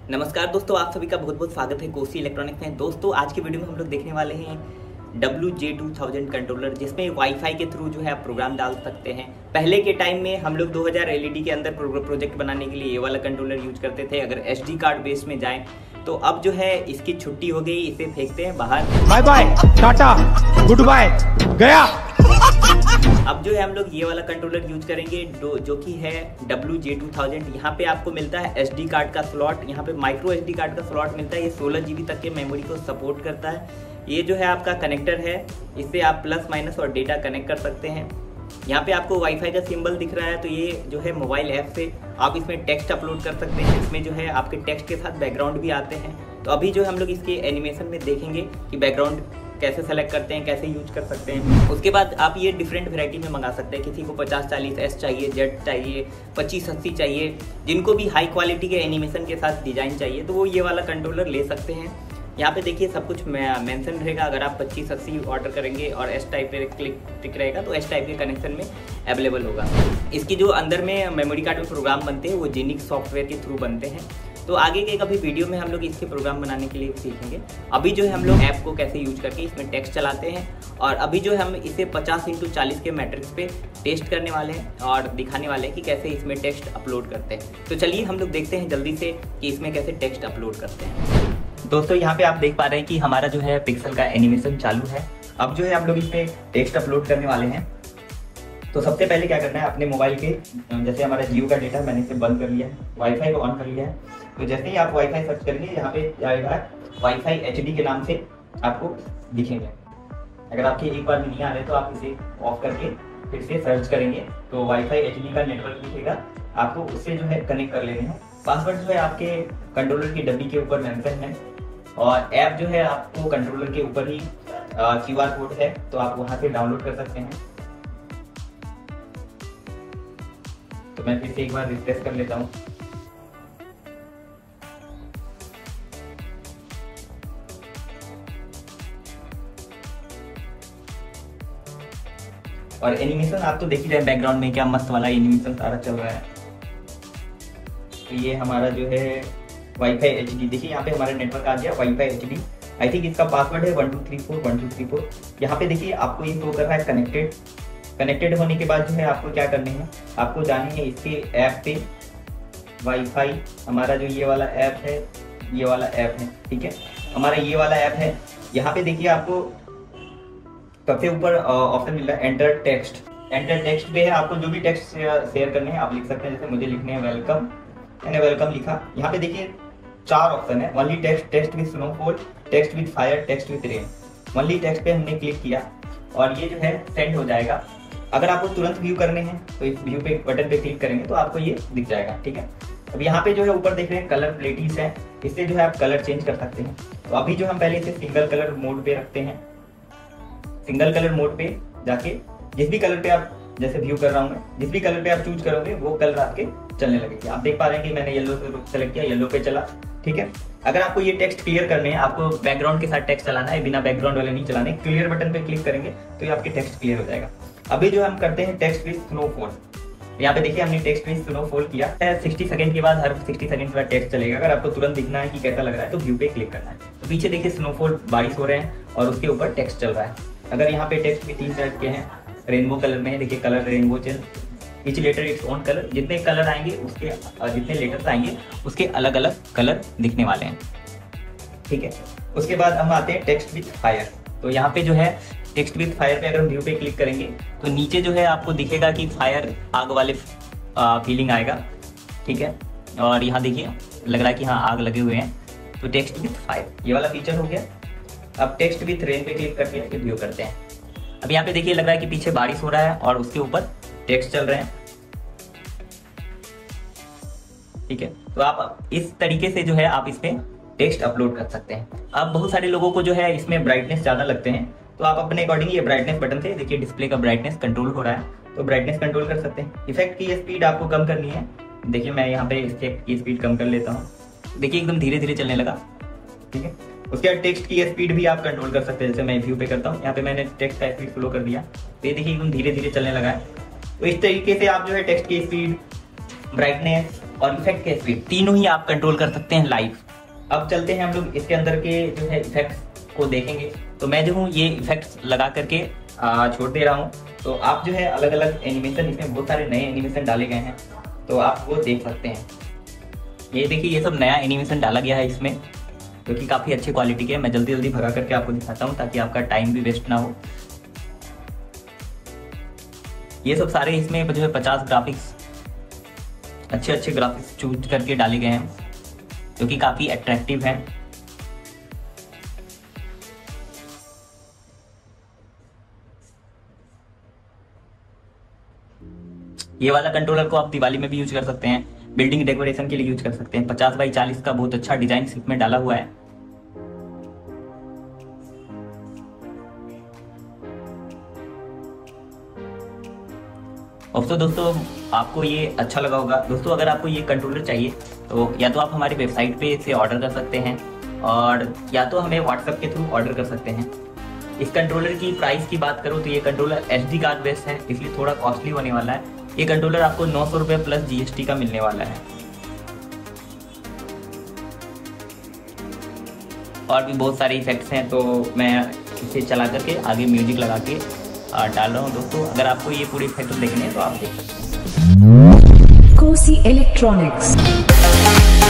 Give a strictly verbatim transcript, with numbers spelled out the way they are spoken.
नमस्कार दोस्तों, आप सभी का बहुत बहुत स्वागत है कोसी इलेक्ट्रॉनिक्स में। दोस्तों आज की वीडियो में हम लोग देखने वाले हैं W J two thousand controller, जिसमें वाईफाई के थ्रू जो है आप प्रोग्राम डाल सकते हैं। पहले के टाइम में हम लोग दो हज़ार एलईडी के अंदर प्रोजेक्ट बनाने के लिए ये वाला कंट्रोलर यूज करते थे। अगर एसडी कार्ड बेस में जाएं तो अब जो है इसकी छुट्टी हो गई, इसे फेंकते हैं बाहर। Bye bye, tata, goodbye, गया। अब जो है हम लोग ये वाला कंट्रोलर यूज करेंगे जो कि है डब्ल्यू जे टू थाउज़ेंड। यहाँ पे आपको मिलता है एसडी कार्ड का स्लॉट, यहाँ पे माइक्रो एसडी कार्ड का स्लॉट मिलता है। ये सोलह जीबी तक के मेमोरी को सपोर्ट करता है। ये जो है आपका कनेक्टर है, इससे आप प्लस माइनस और डेटा कनेक्ट कर सकते हैं। यहाँ पे आपको वाईफाई का सिंबल दिख रहा है, तो ये जो है मोबाइल ऐप से आप इसमें टेक्स्ट अपलोड कर सकते हैं। इसमें जो है आपके टेक्स्ट के साथ बैकग्राउंड भी आते हैं। तो अभी जो हम लोग इसके एनिमेशन में देखेंगे कि बैकग्राउंड कैसे सेलेक्ट करते हैं, कैसे यूज कर सकते हैं। उसके बाद आप ये डिफरेंट वैरायटी में मंगा सकते हैं। किसी को पचास चालीस एस चाहिए, जेड चाहिए, पच्चीस अस्सी चाहिए, जिनको भी हाई क्वालिटी के एनिमेशन के साथ डिजाइन चाहिए तो वो ये वाला कंट्रोलर ले सकते हैं। यहाँ पे देखिए सब कुछ मेंशन रहेगा। अगर आप पच्चीस अस्सी ऑर्डर करेंगे और एस टाइप पे क्लिक टिक रहेगा तो एस टाइप के कनेक्शन में अवेलेबल होगा। इसकी जो अंदर में मेमोरी कार्ड में प्रोग्राम बनते हैं वो जेनिक्स सॉफ्टवेयर के थ्रू बनते हैं। तो आगे के कभी वीडियो में हम लोग इसके प्रोग्राम बनाने के लिए सीखेंगे। अभी जो है हम लोग ऐप को कैसे यूज करके इसमें टेक्स्ट चलाते हैं, और अभी जो है हम इसे पचास इंटू चालीस के मैट्रिक्स पे टेस्ट करने वाले हैं और दिखाने वाले हैं कि कैसे इसमें टेक्स्ट अपलोड करते हैं। तो चलिए हम लोग देखते हैं जल्दी से कि इसमें कैसे टेक्स्ट अपलोड करते हैं। दोस्तों यहाँ पे आप देख पा रहे हैं कि हमारा जो है पिक्सल का एनिमेशन चालू है। अब जो है हम लोग इसमें टेक्स्ट अपलोड करने वाले हैं। तो सबसे पहले क्या करना है, अपने मोबाइल के जैसे हमारा जियो का डेटा मैंने इसे बंद कर लिया है, वाईफाई को ऑन कर लिया है। तो जैसे ही आप वाईफाई सर्च करेंगे यहाँ पे आएगा वाईफाई एचडी के नाम से आपको दिखेंगे। अगर आपके एक बार में नहीं आ रहे तो आप इसे ऑफ करके फिर से सर्च करेंगे तो वाईफाई एचडी का नेटवर्क दिखेगा। आपको उससे जो है कनेक्ट कर लेने हैं। पासवर्ड जो है आपके कंट्रोलर की डब्बी के ऊपर मेंशन है, और ऐप जो है आपको कंट्रोलर के ऊपर ही क्यू आर कोड है, तो आप वहाँ से डाउनलोड कर सकते हैं। तो मैं फिर से एक बार रिफ्रेश कर लेता हूँ। और एनिमेशन आप तो देख ही रहे हैं बैकग्राउंड में क्या मस्त वाला एनिमेशन सारा चल रहा है। तो ये हमारा जो है वाईफाई एचडी, देखिए यहाँ पे हमारा नेटवर्क आ गया वाईफाई एचडी। आई थिंक इसका पासवर्ड है one two three four one two three four. यहाँ पे देखिए आपको ये शो कर रहा है कनेक्टेड। कनेक्टेड होने के बाद जो है आपको क्या करने हैं, आपको जाने हैं इसके ऐप पे। वाईफाई हमारा जो ये वाला ऐप है, ये वाला ऐप है, ठीक है, हमारा ये वाला ऐप है। यहाँ पे देखिए आपको सबसे ऊपर ऑप्शन मिल रहा है एंटर टेक्स्ट। एंटर टेक्स्ट पे है, आपको जो भी टेक्स्ट शेयर करने हैं आप लिख सकते हैं। जैसे मुझे लिखने हैं वेलकम, मैंने वेलकम लिखा। यहाँ पे देखिए चार ऑप्शन है, only text, text with snowfall, text with fire, text with rain. Only text पे हमने क्लिक किया और ये जो है सेंड हो जाएगा। अगर आपको तुरंत व्यू करने हैं तो इस व्यू पे बटन पे क्लिक करेंगे तो आपको ये दिख जाएगा, ठीक है। अब यहाँ पे जो है ऊपर देख रहे हैं कलर प्लेटीज है, इससे जो है आप कलर चेंज कर सकते हैं। तो अभी जो हम पहले इसे सिंगल कलर मोड पे रखते हैं। सिंगल कलर मोड पे जाके जिस भी कलर पे आप, जैसे व्यू कर रहा हूँ मैं, जिस भी कलर पे आप चूज करोगे वो कलर आपके चलने लगेंगे। आप देख पा रहे हैं कि मैंने येलो सेलेक्ट किया, येलो पे चला, ठीक है। अगर आपको ये टेक्स्ट क्लियर करने हैं, आपको बैकग्राउंड के साथ टेक्स्ट चलाना है, बिना बैकग्राउंड वाले नहीं चलाने, क्लियर बटन पे क्लिक करेंगे तो ये आपके टेक्स्ट क्लियर हो जाएगा। अभी जो हम करते हैं टेक्स्ट विद स्नोफॉल। यहाँ पे देखिए हमने टेक्स्ट विद स्नोफॉल किया है। सिक्सटी सेकंड के बाद हर सिक्सटी सेकंड के बाद टेक्स्ट चलेगा। अगर आपको तुरंत दिखना है कि कैसा लग रहा है तो व्यू पे क्लिक करना है। तो पीछे देखिए स्नोफॉल, बारिश हो रहे हैं और उसके ऊपर टेक्स्ट चल रहा है। अगर यहाँ पे टेक्स्ट भी तीन टाइप के हैं, रेनबो कलर में है, देखिए कलर रेनबो चल, each letter its own colour. जितने कलर आएंगे उसके जितने लेटर्स आएंगे उसके अलग अलग कलर दिखने वाले हैं, ठीक है। उसके बाद हम आते हैं टेक्स्ट विद फायर। तो यहाँ पे जो है टेक्स्ट विद फायर पे अगर हम व्यू पे क्लिक करेंगे तो नीचे जो है आपको दिखेगा कि फायर, आग वाले फीलिंग आएगा, ठीक है। और यहाँ देखिए लग रहा है कि हाँ आग लगे हुए हैं। तो टेक्स्ट विद फायर ये वाला फीचर हो गया। अब टेक्स्ट विद रेन पे क्लिक करके इसके व्यू करते हैं। अब यहाँ पे देखिए लग रहा है कि पीछे बारिश हो रहा है और उसके ऊपर टेक्स्ट चल रहे हैं, ठीक है। तो आप इस तरीके से जो है आप इसमें टेक्स्ट अपलोड कर सकते हैं। अब बहुत सारे लोगों को जो है इसमें ब्राइटनेस ज़्यादा लगते हैं, तो आप अपने अकॉर्डिंग ये ब्राइटनेस बटन से देखिए डिस्प्ले का ब्राइटनेस कंट्रोल हो रहा है, तो ब्राइटनेस कंट्रोल कर सकते हैं। इफेक्ट की स्पीड आपको कम करनी है, देखिए मैं यहाँ पे इफेक्ट की स्पीड कम कर लेता हूँ। देखिए एकदम धीरे धीरे चलने लगा, ठीक है। उसके बाद टेक्स्ट की स्पीड भी आप कंट्रोल कर सकते हैं। जैसे मैं व्यू पे करता हूँ, यहाँ पे मैंने टेक्स्ट का स्पीड स्लो कर दिया, तो ये देखिए एकदम धीरे धीरे चलने लगा है। तो इस तरीके से आप जो है टेक्स्ट की स्पीड, ब्राइटनेस और इफेक्ट के स्पीड तीनों ही आप कंट्रोल कर सकते हैं लाइव। अब चलते हैं हम लोग इसके अंदर के जो है इफेक्ट्स को देखेंगे। तो मैं जो हूँ ये इफेक्ट्स लगा करके छोड़ दे रहा हूँ। तो आप जो है अलग अलग एनिमेशन, इसमें बहुत सारे नए एनिमेशन डाले गए हैं, तो आप वो देख सकते हैं। ये देखिए, ये सब नया एनिमेशन डाला गया है इसमें, जो कि काफ़ी अच्छी क्वालिटी के। मैं जल्दी जल्दी भगा करके आपको दिखाता हूँ ताकि आपका टाइम भी वेस्ट ना हो। ये सब सारे इसमें जो है पचास ग्राफिक्स, अच्छे अच्छे ग्राफिक्स चूज करके डाले गए हैं, जो कि काफ़ी अट्रैक्टिव हैं। ये वाला कंट्रोलर को आप दिवाली में भी यूज कर सकते हैं, बिल्डिंग डेकोरेशन के लिए यूज कर सकते हैं। पचास बाई चालीस का बहुत अच्छा डिजाइन इसमें डाला हुआ है। और तो दोस्तों आपको ये अच्छा लगा होगा। दोस्तों अगर आपको ये कंट्रोलर चाहिए तो या तो आप हमारी वेबसाइट पे इसे ऑर्डर कर सकते हैं, और या तो हमें व्हाट्सएप के थ्रू ऑर्डर कर सकते हैं। इस कंट्रोलर की प्राइस की बात करूँ तो ये controller S D card based है, इसलिए थोड़ा कॉस्टली होने वाला है। ये कंट्रोलर आपको नौ सौ रुपये प्लस जी एस टी का मिलने वाला है। और भी बहुत सारे इफेक्ट्स हैं, तो मैं इसे चला करके आगे म्यूजिक लगा के डाल रहा हूँ। दोस्तों अगर आपको ये पूरे इफेक्ट देखने हैं तो आप देख सकते हैं। कोसी इलेक्ट्रॉनिक्स।